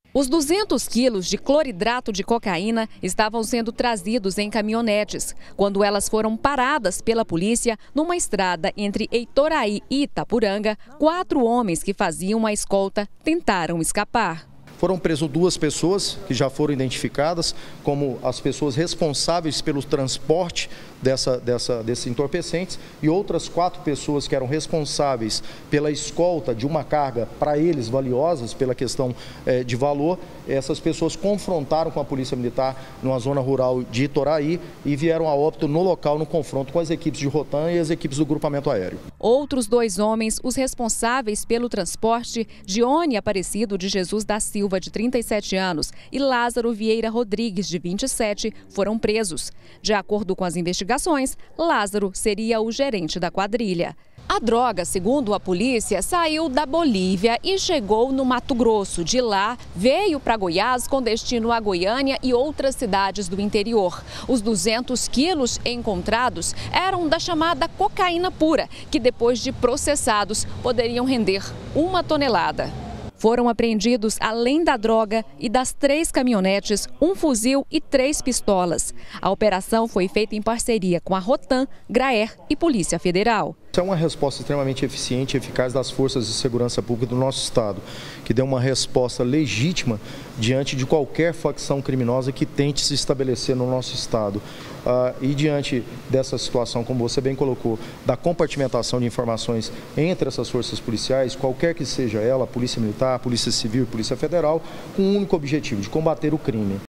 Os 200 quilos de cloridrato de cocaína estavam sendo trazidos em caminhonetes, quando elas foram paradas pela polícia numa estrada entre Heitoraí e Itapuranga. 4 homens que faziam a escolta tentaram escapar. Foram presos 2 pessoas que já foram identificadas como as pessoas responsáveis pelo transporte desses entorpecentes e outras 4 pessoas que eram responsáveis pela escolta de uma carga para eles valiosas pela questão de valor. Essas pessoas confrontaram com a Polícia Militar numa zona rural de Heitoraí e vieram a óbito no local no confronto com as equipes de Rotan e as equipes do grupamento aéreo. Outros 2 homens, os responsáveis pelo transporte, Dione Aparecido de Jesus da Silva, de 37 anos, e Lázaro Vieira Rodrigues, de 27, foram presos. De acordo com as investigações, Lázaro seria o gerente da quadrilha. A droga, segundo a polícia, saiu da Bolívia e chegou no Mato Grosso. De lá, veio para Goiás com destino a Goiânia e outras cidades do interior. Os 200 quilos encontrados eram da chamada cocaína pura, que depois de processados poderiam render 1 tonelada. Foram apreendidos, além da droga e das 3 caminhonetes, 1 fuzil e 3 pistolas. A operação foi feita em parceria com a Rotan, Graer e Polícia Federal. Isso é uma resposta extremamente eficiente e eficaz das forças de segurança pública do nosso estado, que deu uma resposta legítima diante de qualquer facção criminosa que tente se estabelecer no nosso estado. E diante dessa situação, como você bem colocou, da compartimentação de informações entre essas forças policiais, qualquer que seja ela, Polícia Militar, Polícia Civil e Polícia Federal, com um único objetivo, de combater o crime.